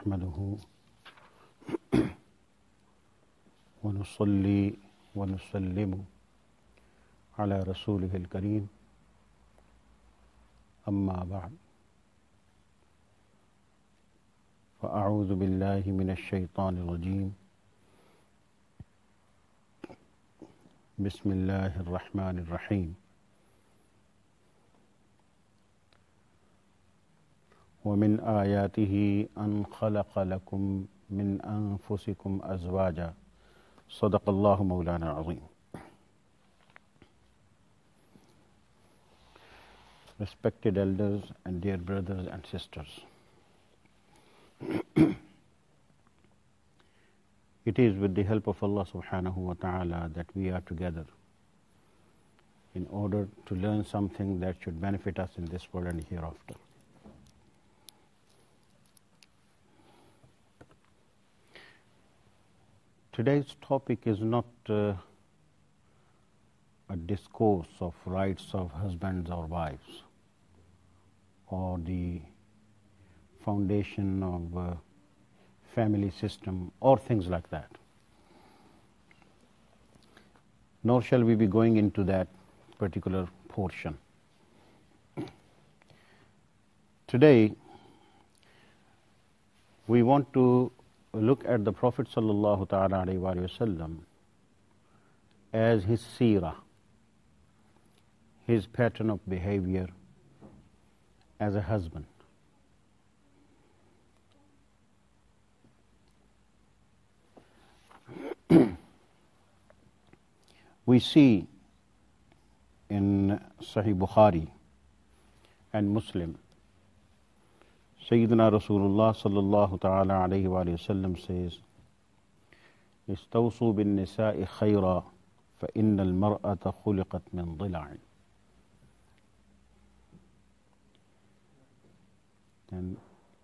نحمده ونصلي ونسلم على رسوله الكريم أما بعد فأعوذ بالله من الشيطان الرجيم بسم الله الرحمن الرحيم ومن آياته أن خلق لكم من أنفسكم أزواجا صدق الله مولانا العظيم. Respected elders and dear brothers and sisters, it is with the help of Allah subhanahu wa ta'ala that we are together in order to learn something that should benefit us in this world and hereafter. Today's topic is not a discourse of rights of husbands or wives or the foundation of a family system or things like that. Nor shall we be going into that particular portion. Today, we want to look at the Prophet sallallahu ta'ala alayhi wa sallam as his seerah, his pattern of behavior as a husband. We see in Sahih Bukhari and Muslim, Sayyidina Rasulullah sallallahu ta'ala alayhi wa sallam says, "Istawsu bin nisa'i khayra fa inna al-mar'ata khuliqat min dhila'in." And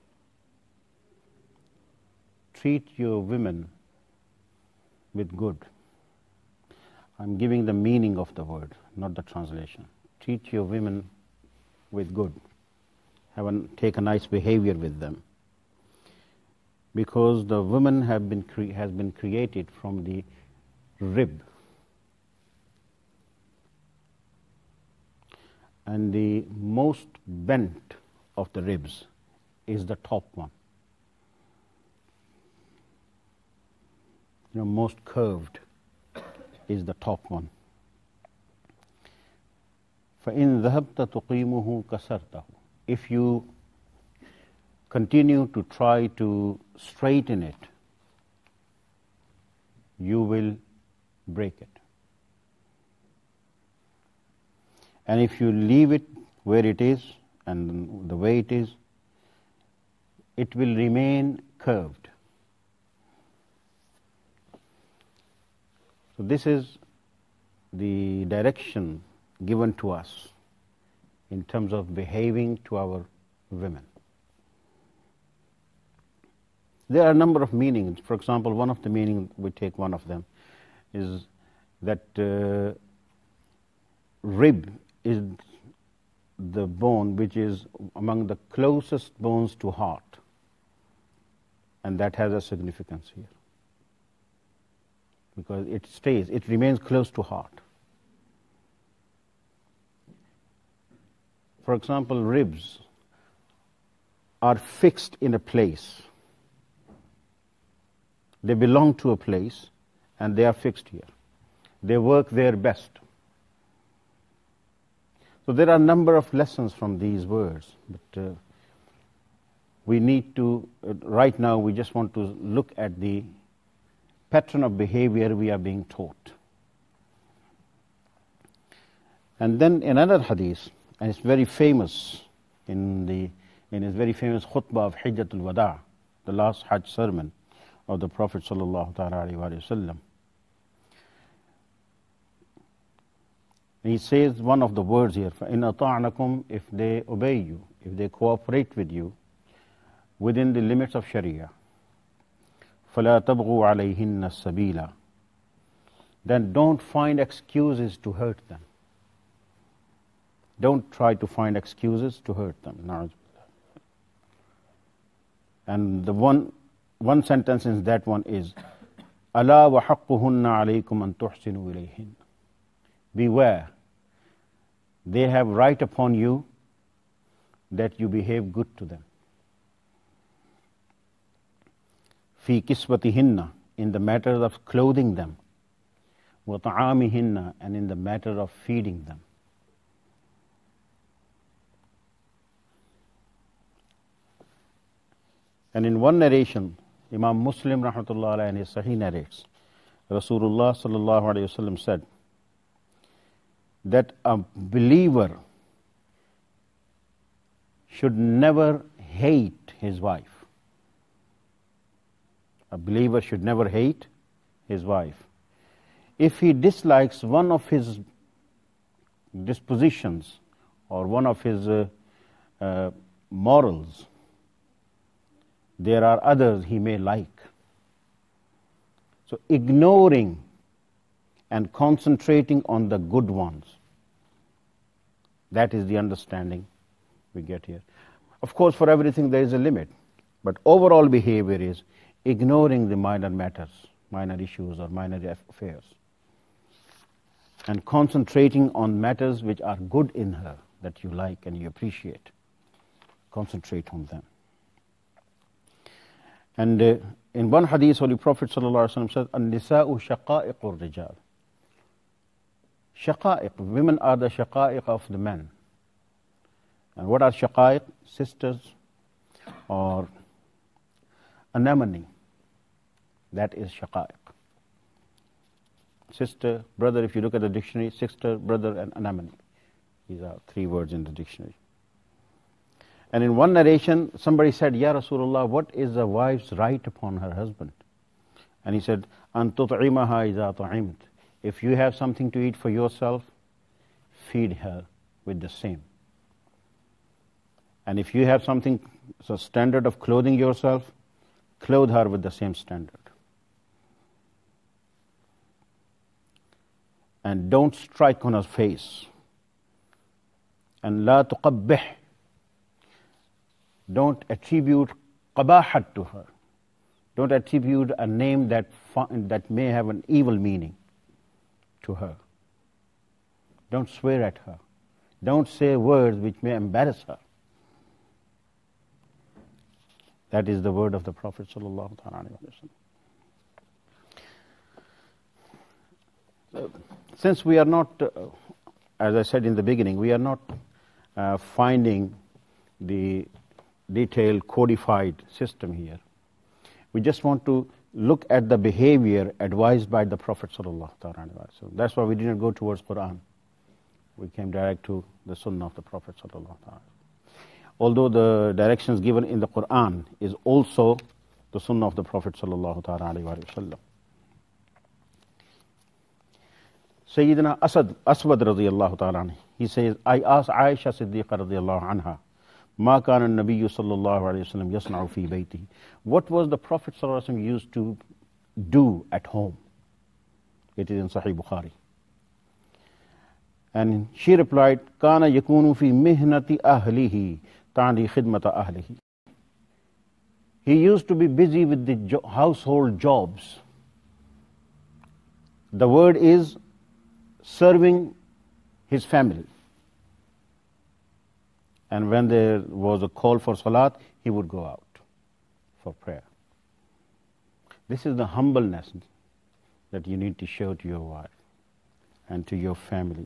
treat your women with good. I'm giving the meaning of the word, not the translation. Treat your women with good. Take a nice behavior with them, because the woman has been created from the rib, and the most bent of the ribs is the top one. Most curved is the top one. فَإِن ذَهَبْتَ تُقِيمُهُ كَسَرْتَهُ. If you continue to try to straighten it, you will break it. And if you leave it where it is and the way it is, it will remain curved. So this is the direction given to us in terms of behaving to our women. There are a number of meanings. For example, one of the meanings, we take one of them, is that rib is the bone which is among the closest bones to heart, and that has a significance here, because it remains close to heart. For example, ribs are fixed in a place. They belong to a place and they are fixed here. They work there best. So there are a number of lessons from these words, but we need to, right now we just want to look at the pattern of behavior we are being taught. And then another hadith, and it's very famous in his very famous khutbah of Hijjatul Wada', the last Hajj sermon of the Prophet sallallahu alaihi wasallam. He says one of the words here, فَإِنْ أَطَعْنَكُمْ, if they obey you, if they cooperate with you within the limits of Sharia, فَلَا تَبْغُوا عَلَيْهِنَّ السَّبِيلَ, then don't find excuses to hurt them. Don't try to find excuses to hurt them. And the one sentence in that one is, أَلَا وَحَقُّهُنَّ عَلَيْكُمْ أَن تُحْسِنُوا إِلَيْهِنَّ. Beware, they have right upon you that you behave good to them. فِي كِسْوَتِهِنَّ, in the matter of clothing them. وَطَعَامِهِنَّ, and in the matter of feeding them. And in one narration, Imam Muslim rahmatullah alayhi in his Sahih narrates, Rasulullah sallallahu alayhi wasallam said that a believer should never hate his wife. A believer should never hate his wife. If he dislikes one of his dispositions or one of his morals, there are others he may like. So ignoring and concentrating on the good ones, that is the understanding we get here. Of course, for everything there is a limit, but overall behavior is ignoring the minor matters, minor issues or minor affairs, and concentrating on matters which are good in her, that you like and you appreciate. Concentrate on them. And in one hadith, Holy Prophet ﷺ says, "An-nisa'u shaqa'iqur rijal." Shaqa'iq, women are the shaqa'iq of the men. And what are shaqa'iq? Sisters or anemone. That is shaqa'iq. Sister, brother, if you look at the dictionary, sister, brother, and anemone. These are three words in the dictionary. And in one narration, somebody said, Ya Rasulullah, what is a wife's right upon her husband? And he said, An tut'imaha iza ta'imt. If you have something to eat for yourself, feed her with the same. And if you have something, so standard of clothing yourself, clothe her with the same standard. And don't strike on her face. And la tuqabbih. Don't attribute qabahat to her. Don't attribute a name that may have an evil meaning to her. Don't swear at her. Don't say words which may embarrass her. That is the word of the Prophet sallallahu alaihi wasallam. Since we are not, as I said in the beginning, we are not finding the detailed codified system here. We just want to look at the behavior advised by the Prophet sallallahu alaihi wasallam. That's why we didn't go towards Quran. We came direct to the Sunnah of the Prophet sallallahu alaihi wasallam. Although the directions given in the Quran is also the Sunnah of the Prophet sallallahu alaihi wasallam. Sayyidina Aswad radiyallahu ta'ala, he says, I asked Aisha Siddiqa radiyallahu anha, Ma kana an-nabiyyu sallallahu alayhi wa sallam yasna'u fi baytihi. What was the Prophet sallallahu alayhi wa sallam used to do at home? It is in Sahih Bukhari. And she replied, Kana yakunu fi mihnati ahlihi, ta'ni khidmata ahlihi. He used to be busy with the household jobs. The word is serving his family. And when there was a call for salat, he would go out for prayer. This is the humbleness that you need to show to your wife and to your family.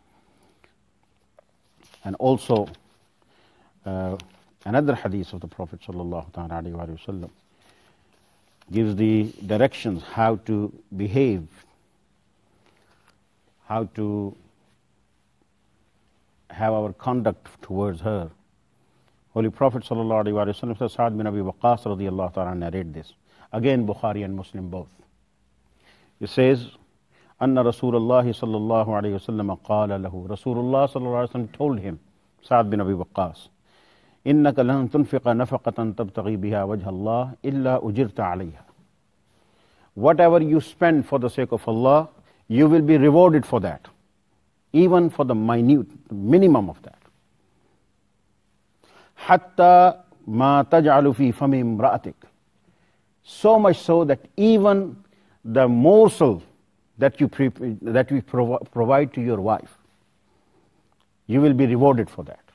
And also, another hadith of the Prophet ﷺ gives the directions how to behave, how to have our conduct towards her. Holy Prophet ﷺ says, Sa'ad bin Abi Waqqas radiyallahu ta'ala narrate this. Again, Bukhari and Muslim both. It says, Anna Rasulullah sallallahu alayhi wa sallam qala lahu. Rasulullah sallallahu alayhi wa sallam told him, Sa'ad bin Abi Waqqas, Innaka lan tunfiqa nafaqatan tabtaghi biha wajha Allah illa ujirta alayha. Whatever you spend for the sake of Allah, you will be rewarded for that, even for the minimum of that. Hatta مَا تَجْعَلُ فِي فَمِ امْرَأَتِكَ. So much so that even the morsel that you provide to your wife, you will be rewarded for that.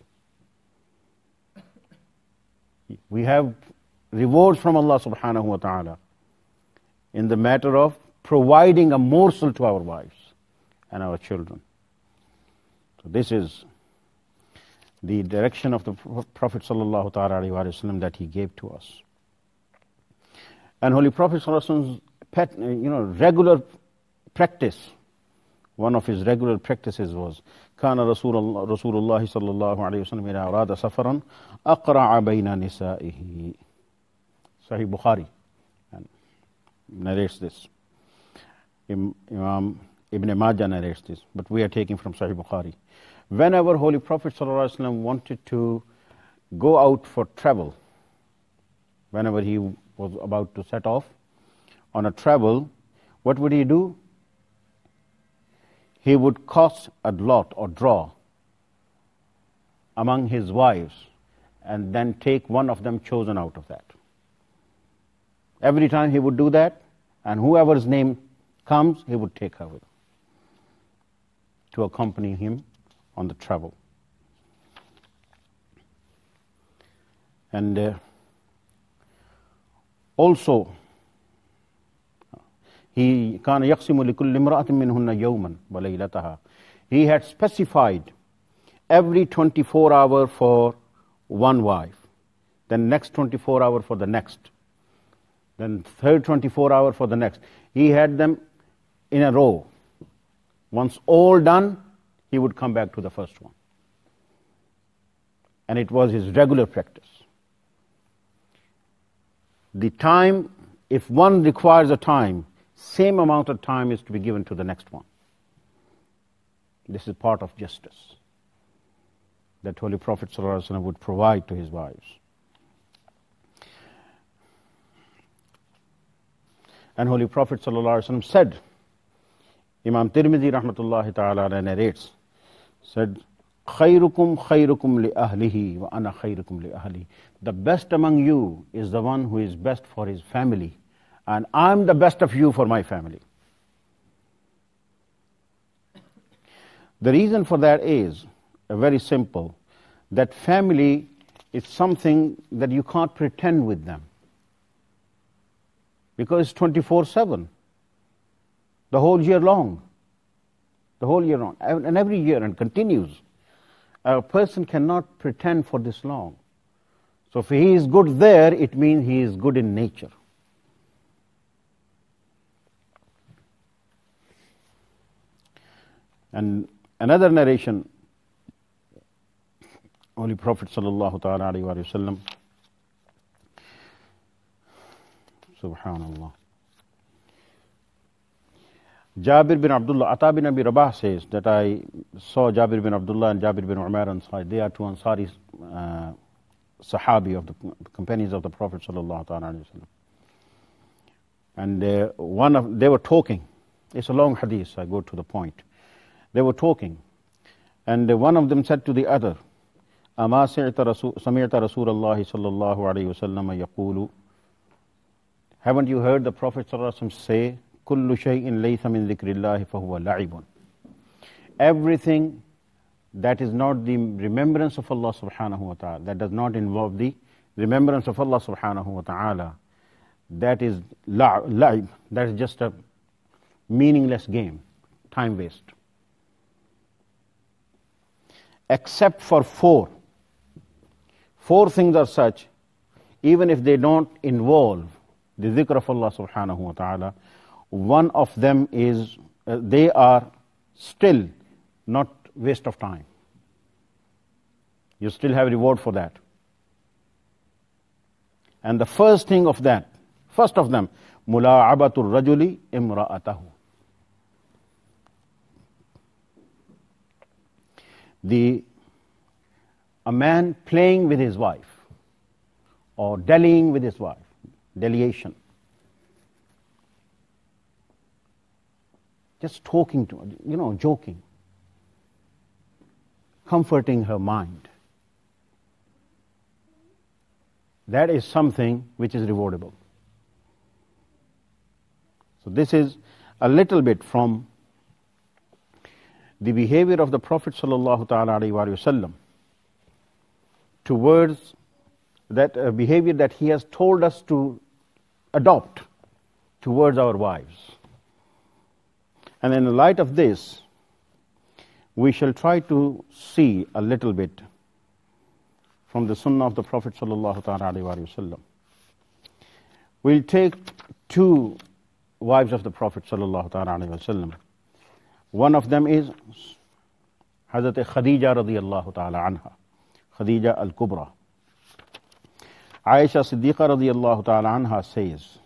We have rewards from Allah subhanahu wa ta'ala in the matter of providing a morsel to our wives and our children. So this is the direction of the Prophet sallallahu ta'ala alayhi wa sallam that he gave to us. And Holy Prophet sallallahu alaihi wasallam's regular practice, one of his regular practices was كان رسول الله صلى الله عليه وسلم إذا أراد سفرا أقرع بين نسائه. Sahih Bukhari narrates this. Imam Ibn Majah narrates this, but we are taking from Sahih Bukhari. Whenever Holy Prophet ﷺ wanted to go out for travel, whenever he was about to set off on a travel, what would he do? He would cast a lot or draw among his wives and then take one of them chosen out of that. Every time he would do that, and whoever's name comes, he would take her with him to accompany him on the travel. And also, he كان يقسم لكل امرأة منهن يوما وليلتها. He had specified every 24 hour for one wife, then next 24 hour for the next, then third 24 hour for the next. He had them in a row. Once all done, he would come back to the first one. And it was his regular practice. The time, if one requires a time, same amount of time is to be given to the next one. This is part of justice that Holy Prophet ﷺ would provide to his wives. And Holy Prophet ﷺ said, Imam Tirmidhi rahmatullahi ta'ala narrates, said, خَيْرُكُمْ خَيْرُكُمْ لِأَهْلِهِ وَأَنَا خَيْرُكُمْ لِأَهْلِهِ. The best among you is the one who is best for his family, and I'm the best of you for my family. The reason for that is very simple, that family is something that you can't pretend with them, because it's 24/7, the whole year long, and every year, and continues. A person cannot pretend for this long. So if he is good there, it means he is good in nature. And another narration, Holy Prophet sallallahu ta'ala alayhi wa sallam, subhanallah, Jabir bin Abdullah, Ata bin Abi Rabah says that I saw Jabir bin Abdullah and Jabir bin Umar Ansari. They are two Ansari Sahabi of the companions of the Prophet sallallahu ta'ala alayhi wa sallam. And they were talking. It's a long hadith, so I go to the point. They were talking, and one of them said to the other, أَمَا سَمِعْتَ رَسُولَ اللَّهِ صَلَّى اللَّهُ عَلَيْهِ وَسَلَّمَ يَقُولُ. Haven't you heard the Prophet ﷺ say, كُلُّ شَيْءٍ لَيْسَ مِنْ ذِكْرِ اللَّهِ فَهُوَ لَعِبٌ. Everything that is not the remembrance of Allah subhanahu wa ta'ala, that does not involve the remembrance of Allah subhanahu wa ta'ala, that is la'ib, that is just a meaningless game, time waste. Except for four. Four things are such, even if they don't involve the dhikr of Allah subhanahu wa ta'ala, one of them is, they are still not waste of time. You still have reward for that. And the first thing of that, first of them, mula'abatul rajuli imra'atahu. A man playing with his wife or dallying with his wife, dalliation. Just talking to her, joking, comforting her mind. that is something which is rewardable. So this is a little bit from the behavior of the Prophet sallallahu ta'ala alayhi wa sallam towards that behavior that he has told us to adopt towards our wives. And in the light of this, we shall try to see a little bit from the sunnah of the Prophet sallallahu ta'ala alayhi wa sallam. We'll take two wives of the Prophet sallallahu ta'ala alayhi wa sallam. One of them is Hazrat Khadija radiyallahu ta'ala anha, Khadija al-Kubra. Aisha Siddiqa radiyallahu ta'ala anha says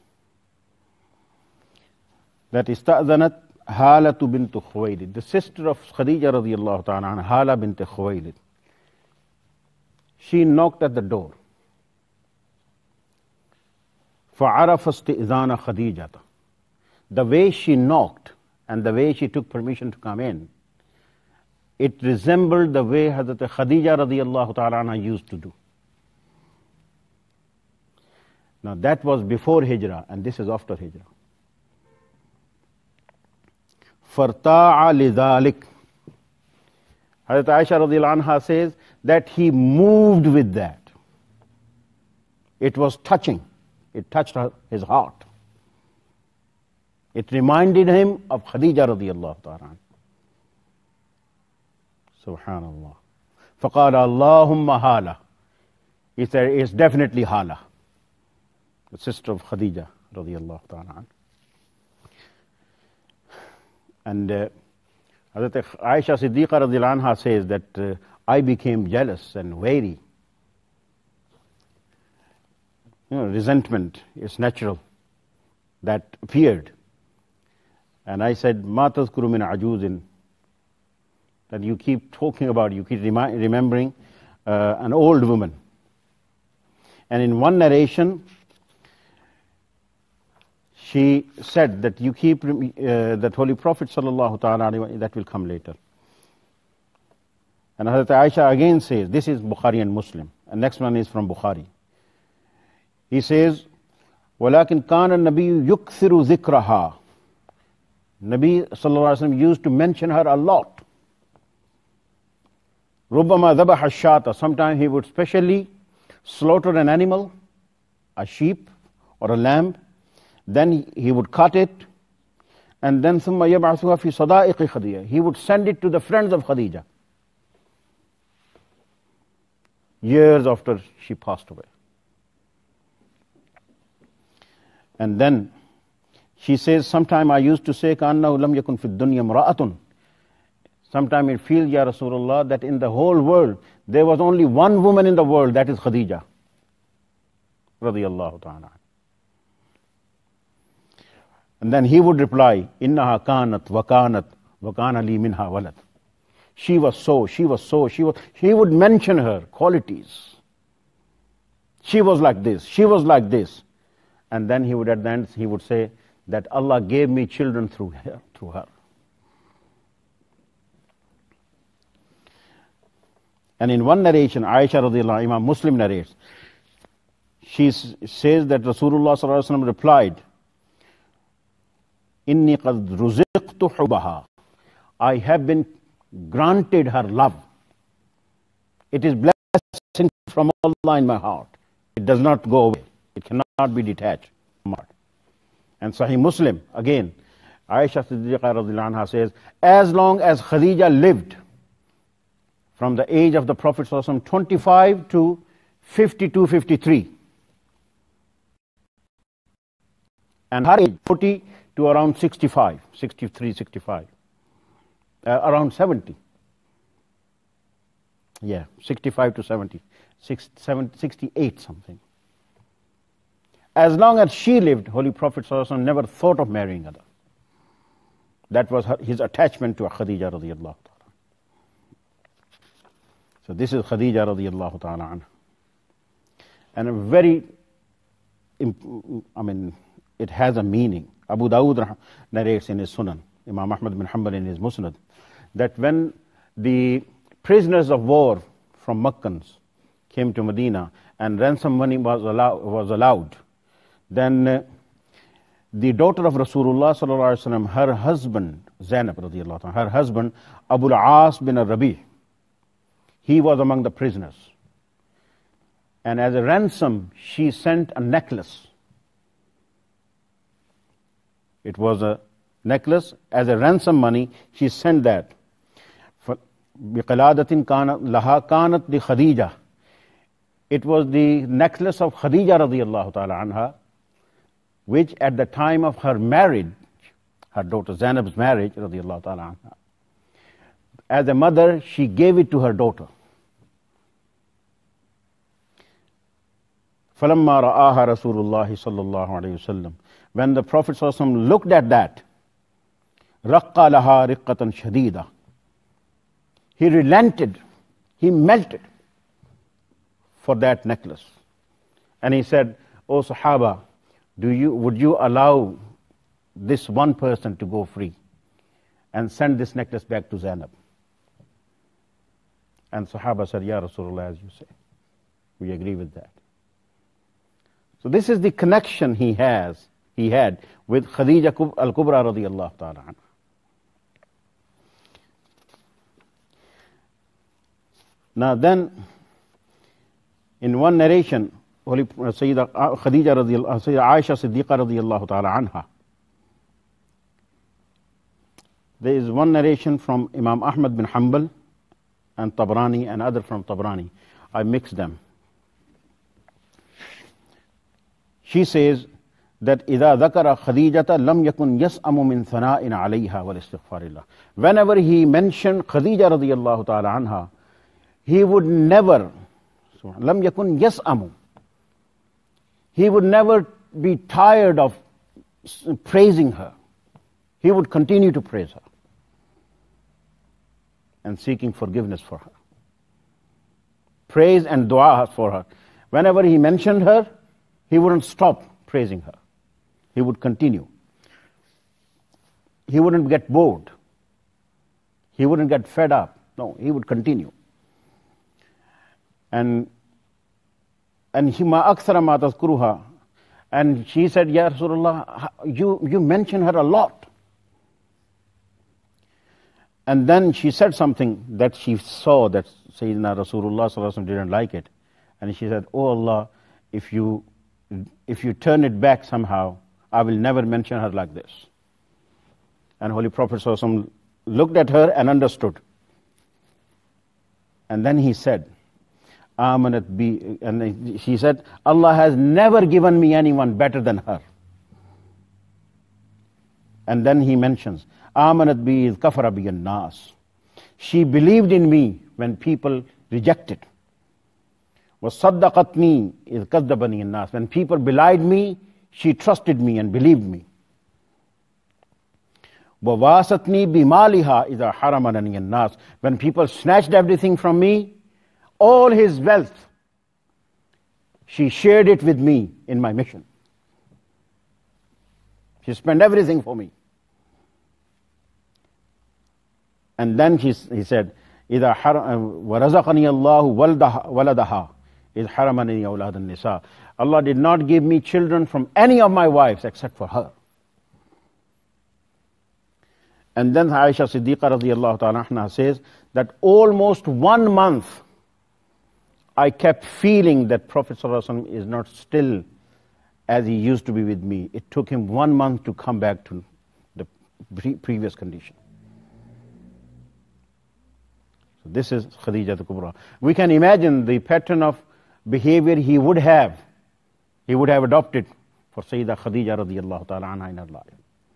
that ista'zanat Halatu bint Khuwaylid, the sister of Khadija radiyallahu ta'ala anha, Hala bint Khuwaylid. She knocked at the door. فَعَرَفَ اسْتِئْذَانَ خَدِيجَةَ. The way she knocked and the way she took permission to come in, it resembled the way Hazrat Khadija radiyallahu ta'ala anha used to do. Now that was before Hijrah and this is after Hijrah. فَارْتَاعَ لِذَلِكَ. Hazrat Aisha radiyallahu anha says that he moved with that. It was touching. It touched his heart. It reminded him of Khadija radiyallahu ta'ala. Subhanallah. فَقَالَ اللَّهُمَّ هَالَةً. He said, it's definitely Hala, the sister of Khadija radiyallahu ta'ala. And Hazrat Aisha Siddiqa radiyallahu anha says that I became jealous and wary. Resentment is natural. That appeared. And I said, مَا تَذْكُرُ مِنْ عَجُوزٍ. That you keep talking about, you keep remembering an old woman. And in one narration, she said that you keep, that Holy Prophet sallallahu ta'ala alayhi wa, that will come later. And Hazrat Aisha again says, this is Bukhari and Muslim, and next one is from Bukhari. He says, وَلَكِنْ كَانَ النَّبِيُّ يُكْثِرُ ذِكْرَهَا. Nabi sallallahu alayhi wa sallam used to mention her a lot. رُبَّمَا ذَبَحَ الشَّاةَ. Sometimes he would specially slaughter an animal, a sheep or a lamb, then he would cut it, and then ثُمَّ يَبْعَثُهَا فِي صَدَائِقِ خَدِيجَةَ. He would send it to the friends of Khadija, years after she passed away. And then she says, sometime I used to say, كَأَنَّهُ لَمْ يَكُنْ فِي الدُّنْيَا امْرَأَةٌ. Sometime it feels, Ya Rasulullah, that in the whole world, there was only one woman in the world, that is Khadija radiyallahu ta'ala. And then he would reply, إِنَّهَا كَانَتْ وَكَانَتْ وَكَانَ لِي مِنْهَا وَلَدْ. She was so, she was so, she was... He would mention her qualities. She was like this, she was like this. And then he would, at the end, he would say that Allah gave me children through her. And in one narration, Aisha radiyallahu anha, Imam Muslim narrates, she says that Rasulullah sallallahu alaihi wasallam replied, Inni qad ruziqtu hubaha. I have been granted her love. It is blessing from Allah in my heart. It does not go away. It cannot be detached from heart. And Sahih Muslim, again, Aisha Siddiqa radhiyallahu anha says, as long as Khadija lived, from the age of the Prophet sallallahu alaihi wasallam, 25 to 52, 53, and her age 40 to around 65, 63, 65, around 70. Yeah, 65 to 70, 68 something. As long as she lived, Holy Prophet ﷺ never thought of marrying her. That was his attachment to Khadija radiyallahu ta'ala. So this is Khadija radiyallahu ta'ala anha. And a very, it has a meaning. Abu Dawud narrates in his Sunan, Imam Ahmad bin Hanbal in his Musnad, that when the prisoners of war from Meccans came to Medina and ransom money was allowed, then the daughter of Rasulullah sallallahu alaihi wasallam, her husband Zainab radiyallahu anha, her husband Abu al-As bin al-Rabi', he was among the prisoners, and as a ransom she sent a necklace. It was a necklace. As a ransom money she sent that. بِقَلَادَةٍ لَهَا كَانَتْ لِخَدِيجَةٍ. It was the necklace of Khadija radiyallahu ta'ala anha, which at the time of her marriage, her daughter Zainab's marriage radiyallahu ta'ala anha, as a mother she gave it to her daughter. فَلَمَّا رَآهَا رَسُولُ اللَّهِ صَلَّى اللَّهُ عَلَيْهِ وسلم. When the Prophet sallallahu alaihi wasallam looked at that, رَقَّ لَهَا رِقَّةً شَدِيدًا. He relented, he melted for that necklace. And he said, "O Sahaba, would you allow this one person to go free and send this necklace back to Zainab?" And Sahaba said, "Ya Rasulullah, as you say, we agree with that." So this is the connection he had with Khadija al-Kubra radiyallahu ta'ala anha. Now then, in one narration, Sayyida Khadija radiyallahu, Sayyida Aisha Siddiqa radiyallahu ta'ala anha, there is one narration from Imam Ahmad bin Hanbal and Tabrani and other from Tabrani. I mixed them. She says that إِذَا ذَكَرَ خَدِيجَةَ لَمْ يَكُنْ يَسْأَمُ مِنْ ثَنَاءٍ عَلَيْهَا وَالِاسْتِغْفَارِ اللَّهِ. Whenever he mentioned Khadija radiyallahu ta'ala anha, he would never, لَمْ يَكُنْ يَسْأَمُ, he would never be tired of praising her. He would continue to praise her and seeking forgiveness for her. Praise and dua for her. Whenever he mentioned her, he wouldn't stop praising her. He would continue. He wouldn't get bored. He wouldn't get fed up. No, he would continue. And he ma akthara ma tazkuruha. And she said, "Ya Rasulullah, you mention her a lot." And then she said something that she saw that Sayyidina Rasulullah sallallahu alaihi wasallam didn't like it. And she said, "Oh Allah, if you turn it back somehow, I will never mention her like this." And Holy Prophet sallallahu alaihi wasallam looked at her and understood. And then he said, "Amanat bi," and she said, "Allah has never given me anyone better than her." And then he mentions, "Amanat bi idh kafara bi an-nas." She believed in me when people rejected. وَصَدَّقَتْنِي إِذْ كَذَّبَنِي النَّاسِ. When people belied me, she trusted me and believed me. وَوَاسَتْنِي بِمَالِهَا إِذَا حَرَمَنِي النَّاسِ. When people snatched everything from me, all his wealth, she shared it with me in my mission. She spent everything for me. And then he said, وَرَزَقَنِي اللَّهُ وَلَدَهَا إِذْ حَرَمَنِي أَوْلَادَ النِّسَاءِ. Allah did not give me children from any of my wives except for her. And then Aisha Siddiqa radiyallahu ta'ala anha says that almost 1 month I kept feeling that Prophet sallallahu alaihi wasallam is not still as he used to be with me. It took him 1 month to come back to the previous condition. So this is Khadija al-Kubra. We can imagine the pattern of behavior he would have adopted for Sayyida Khadija radiyallahu ta'ala anha in her life.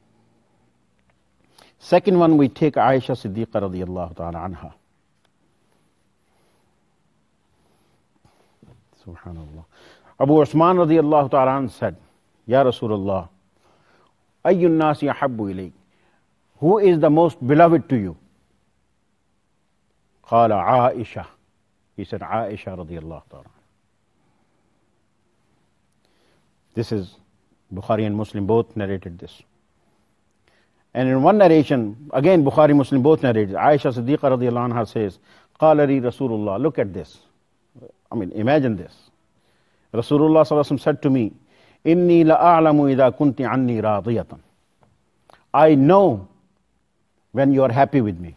Second one, we take Aisha Siddiqa radiyallahu ta'ala anha. Subhanallah. Abu Usman radiyallahu ta'ala anha said, "Ya Rasulullah, ayyun nasi ahabbu ilayk?" Who is the most beloved to you? Qala Aisha. He said, Aisha radiyallahu ta'ala. This is Bukhari and Muslim both narrated this. And in one narration, again Bukhari, Muslim both narrated, Aisha Siddiqa radiyallahu anha says, Qala li Rasulullah, look at this. I mean, imagine this. Rasulullah sallallahu alaihi wasallam said to me, Inni la'a'lamu idha kunti anni radiyatan. I know when you are happy with me.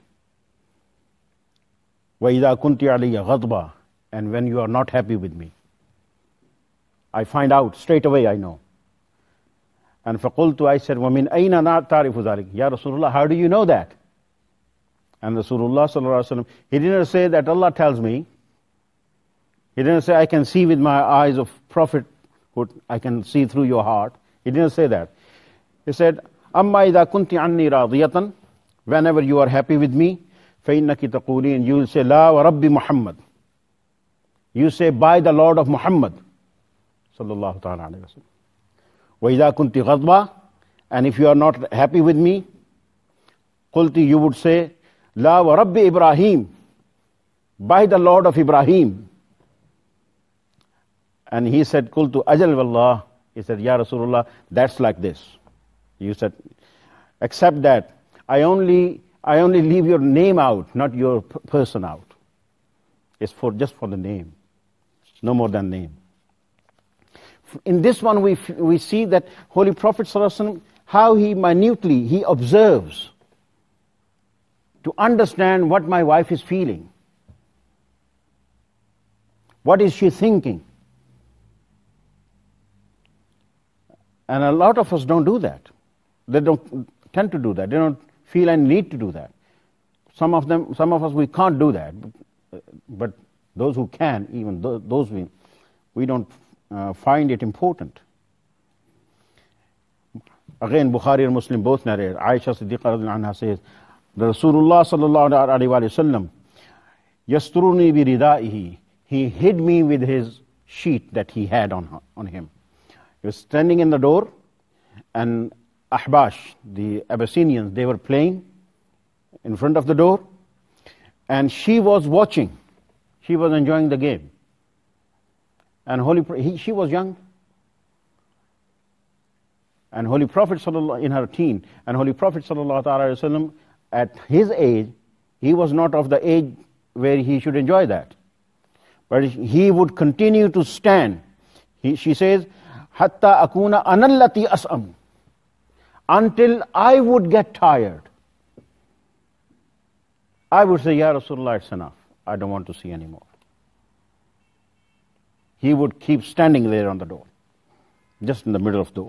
Wa idha kunti alayya ghadba. And when you are not happy with me. I find out straight away, I know. And فَقُلْتُ, I said, وَمِنْ أَيْنَ تَعْرِفُ ذَلِكَ? Ya Rasulullah, how do you know that? And Rasulullah sallallahu alaihi wasallam, he didn't say that Allah tells me. He didn't say I can see with my eyes of prophethood, I can see through your heart. He didn't say that. He said, أَمَّا إِذَا كُنْتِ عَنِّي رَاضِيَةً. Whenever you are happy with me, فَإِنَّكِ تَقُولِينَ, you will say, لَا وَرَبِّ Muhammad. You say, by the Lord of Muhammad. Sallallahu ta'ala alayhi wa sallam. وَإِذَا كُنْتِ غَضْبًا. And if you are not happy with me, قُلْتِ, you would say, لَا وَرَبِّ Ibrahim. By the Lord of Ibrahim. And he said, قُلْتُ أَجَلْ وَاللَّهِ. He said, Ya Rasulullah, that's like this. You said, except that I only leave your name out, not your person out. It's just for the name. No more than name. In this one we see that Holy Prophet sallallahu alaihi wasallam, how he minutely, he observes to understand what my wife is feeling. What is she thinking? And a lot of us don't do that. They don't tend to do that. They don't feel any need to do that. Some of us, we can't do that. But those who can, even those we don't find it important. Again, Bukhari and Muslim both narrate. Aisha Siddiqa radhiyallahu anha says, the Rasulullah sallallahu alaihi wasallam, yasturuni bi ridaihi. He hid me with his sheet that he had on him. He was standing in the door, and Ahbash, the Abyssinians, they were playing in front of the door, and she was watching. She was enjoying the game. And she was young. And Holy Prophet sallallahu in her teen, and Holy Prophet sallallahu alaihi wasallam, at his age, he was not of the age where he should enjoy that. But he would continue to stand. She says, Hatta akuna anallati as'am. Until I would get tired. I would say, Ya Rasulullah, it's enough. I don't want to see anymore. He would keep standing there on the door, just in the middle of the door.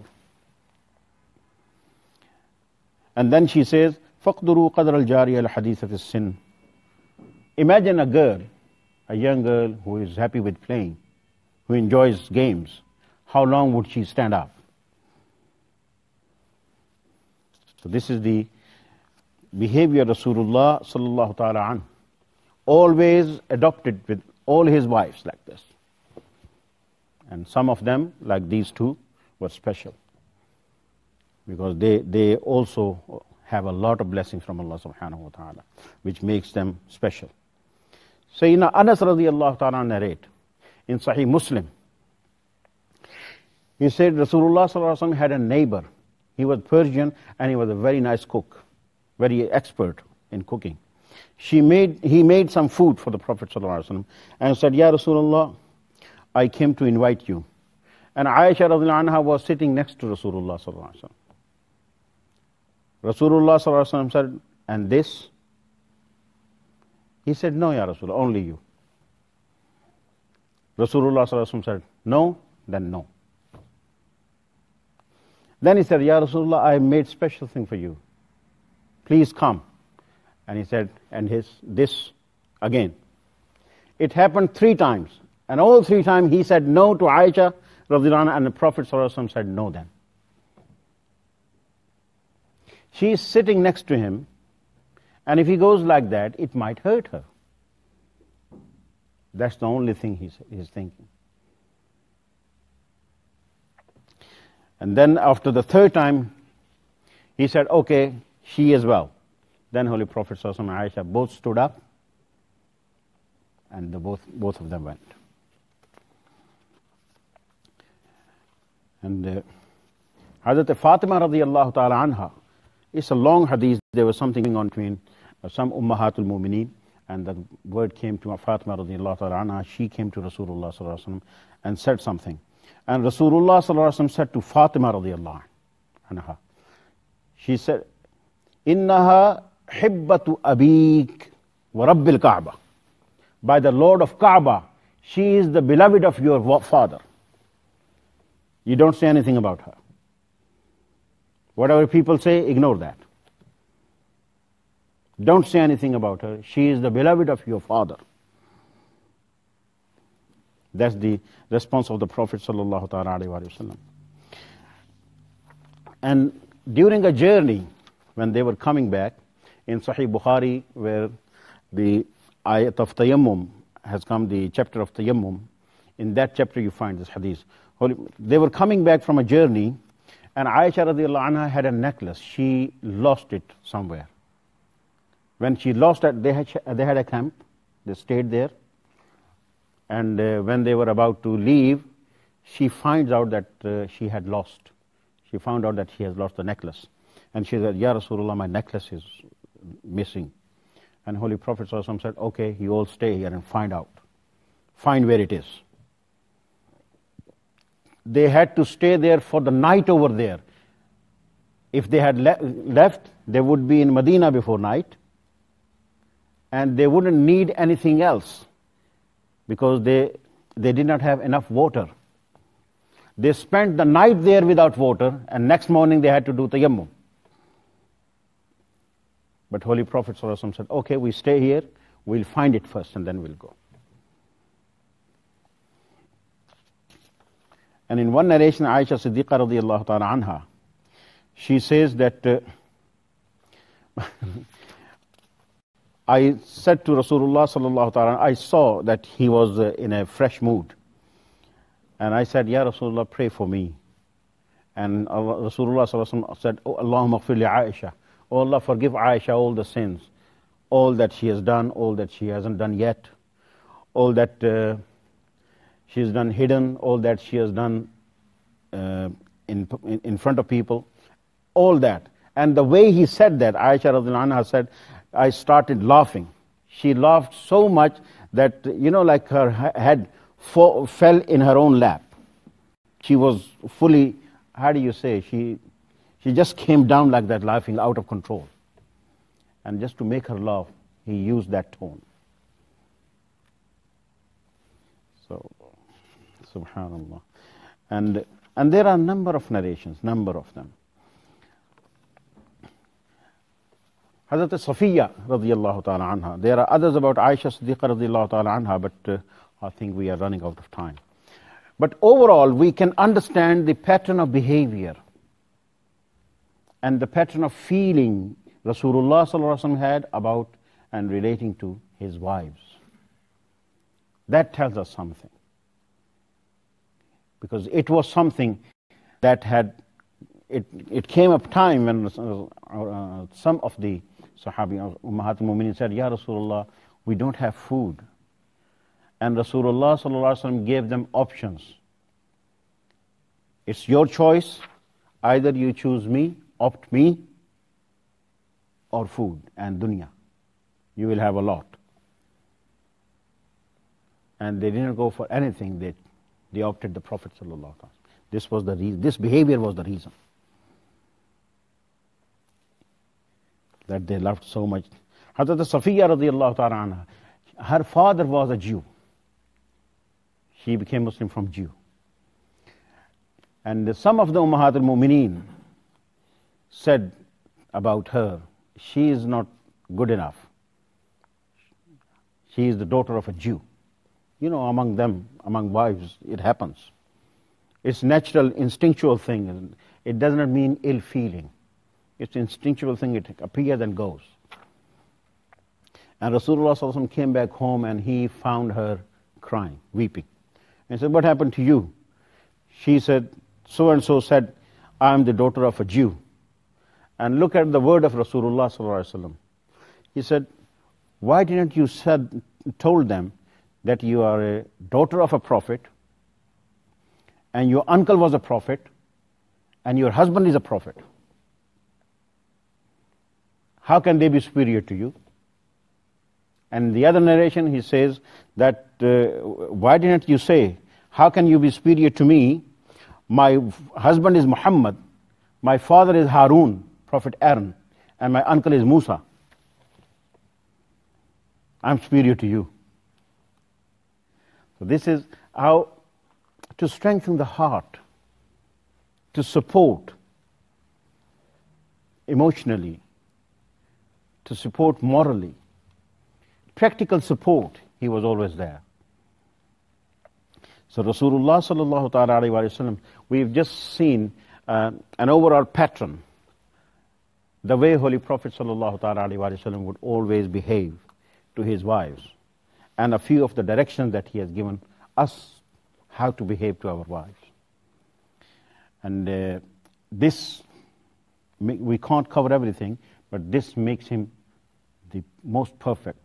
And then she says, فَقْدُرُوا قَدْرَ الْجَارِيَ الْحَدِيثَةِ السِّنِّ. Imagine a girl, a young girl who is happy with playing, who enjoys games. How long would she stand up? So this is the behavior of Rasulullah sallallahu ta'ala anhu. Always adopted with all his wives like this. And some of them, like these two, were special. Because they also have a lot of blessings from Allah subhanahu wa ta'ala, which makes them special. Sayyidina Anas radiyallahu ta'ala narrate in Sahih Muslim. He said Rasulullah sallallahu alaihi wasallam had a neighbor. He was Persian and he was a very nice cook, very expert in cooking. He made some food for the Prophet sallallahu alaihi wasallam and said, Ya Rasulullah, I came to invite you. And Aisha radhiyallahu anha was sitting next to Rasulullah sallallahu alaihi wasallam. Rasulullah sallallahu alaihi wasallam said, and this? He said, no, Ya Rasulullah, only you. Rasulullah sallallahu alaihi wasallam said, no, then no. Then he said, Ya Rasulullah, I made special thing for you. Please come. And he said, and this again. It happened 3 times. And all 3 times he said no to Aisha radhiyallahu anha, and the Prophet sallallahu alaihi wasallam said no then. She is sitting next to him, and if he goes like that, it might hurt her. That's the only thing he's thinking. And then after the 3rd time, he said, okay, she as well. Then Holy Prophet sallallahu alaihi wasallam and Aisha both stood up, and both of them went. And Hazrat Fatima radiyallahu ta'ala anha, it's a long hadith. There was something going on between some Ummahatul Mu'mineen And the word came to Fatima radiallahu ta'ala anha. She came to Rasulullah sallallahu alaihi wasallam and said something. And Rasulullah sallallahu alaihi wasallam said to Fatima radiallahu anha, she said, Innaha hibbatu abik wa rabbil Kaaba. By the Lord of Kaaba, she is the beloved of your father. You don't say anything about her. Whatever people say, ignore that. Don't say anything about her. She is the beloved of your father. That's the response of the Prophet sallallahu alaihi wasallam. And during a journey, when they were coming back, in Sahih Bukhari, where the ayat of tayammum has come, the chapter of tayammum, in that chapter you find this hadith. They were coming back from a journey, and Aisha radiallahu anha had a necklace. She lost it somewhere. When she lost it, they had a camp. They stayed there. And when they were about to leave, she finds out that she had lost. She found out that she has lost the necklace. And she said, Ya Rasulullah, my necklace is missing. And Holy Prophet sallallahu alaihi wasallam said, okay, you all stay here and find out. Find where it is. They had to stay there for the night over there. If they had left, they would be in Medina before night. And they wouldn't need anything else because they did not have enough water. They spent the night there without water, and next morning they had to do tayammum. But Holy Prophet ﷺ said, okay, we stay here, we'll find it first and then we'll go. And in one narration, Aisha Siddiqa radiallahu ta'ala anha, she says that I said to Rasulullah sallallahu ta'ala, I saw that he was in a fresh mood. And I said, Ya Rasulullah, pray for me. And Rasulullah sallallahu alaihi wasallam said, oh, Allahumma ghfir li Aisha. Oh Allah, forgive Aisha all the sins, all that she has done, all that she hasn't done yet, all that she has done hidden, all that she has done in front of people, all that. And the way he said that, Aisha radhiyallahu anha said, I started laughing. She laughed so much that, like her head fell in her own lap. She was fully, how do you say, she just came down like that, laughing out of control. And just to make her laugh, he used that tone. So, subhanallah. And there are a number of narrations, number of them. Hazrat Safiya radiyallahu ta'ala anha. There are others about Aisha Siddiqa radiyallahu ta'ala anha, but I think we are running out of time. But overall, we can understand the pattern of behavior and the pattern of feeling Rasulullah sallallahu alaihi wasallam had about and relating to his wives. That tells us something. Because it was something that it came up time when some of the Sahabi, Ummahat al-Mu'minin said, Ya Rasulullah, we don't have food. And Rasulullah sallallahu alaihi wasallam gave them options. It's your choice. Either you choose me, opt me, or food and dunya. You will have a lot. And they didn't go for anything. They opted the Prophet sallallahu alaihi wasallam. This was the reason. This behavior was the reason that they loved so much. Hazrat Safiya radiyallahu ta'ala anha, her father was a Jew. She became Muslim from Jew. And some of the Ummahat al-Mu'mineen said about her, she is not good enough. She is the daughter of a Jew. Among them, among wives, it happens. It's natural, instinctual thing. It does not mean ill feeling. It's an instinctual thing. It appears and goes. And Rasulullah sallallahu alaihi wasallam came back home and he found her crying, weeping. And he said, what happened to you? She said, so-and-so said, I am the daughter of a Jew. And look at the word of Rasulullah sallallahu alaihi wasallam. He said, why didn't you told them that you are a daughter of a prophet, and your uncle was a prophet, and your husband is a prophet? How can they be superior to you? And the other narration, he says that, why didn't you say, how can you be superior to me? My husband is Muhammad, my father is Harun, Prophet Aaron, and my uncle is Musa. I'm superior to you. So this is how to strengthen the heart, to support emotionally, to support morally. Practical support, he was always there. So Rasulullah sallallahu ta'ala alayhi wa sallam, we've just seen an overall pattern, the way Holy Prophet sallallahu ta'ala alayhi wa sallam would always behave to his wives, and a few of the directions that he has given us how to behave to our wives. And this, we can't cover everything, but this makes him the most perfect.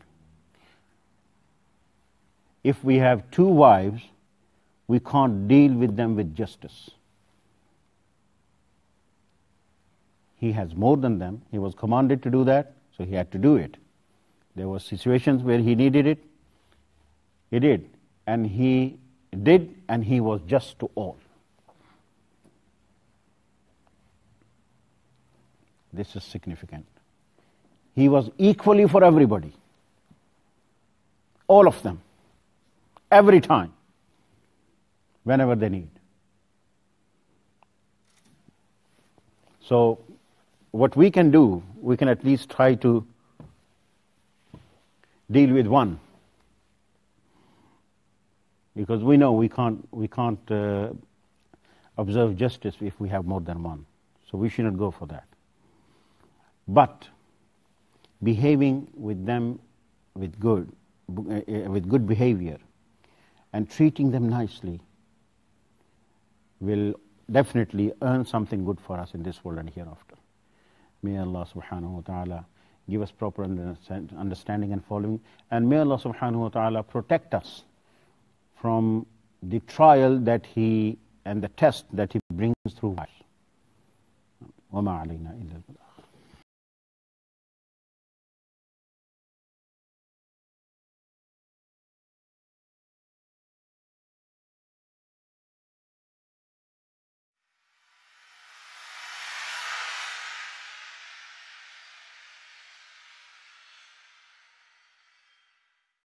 If we have two wives, we can't deal with them with justice. He has more than them. He was commanded to do that, so he had to do it. There were situations where he needed it. He did. And he did, and he was just to all. This is significant. He was equally for everybody. All of them. Every time. Whenever they need. So, what we can do, we can at least try to deal with one. Because we know we can't observe justice if we have more than one. So we shouldn't go for that. But behaving with them with good behavior and treating them nicely will definitely earn something good for us in this world and hereafter. May Allah subhanahu wa ta'ala give us proper understanding and following, and may Allah subhanahu wa ta'ala protect us from the trial that He and the test that He brings through us. وَمَا عَلَيْنَا إِلَّا الْبَلَاغُ.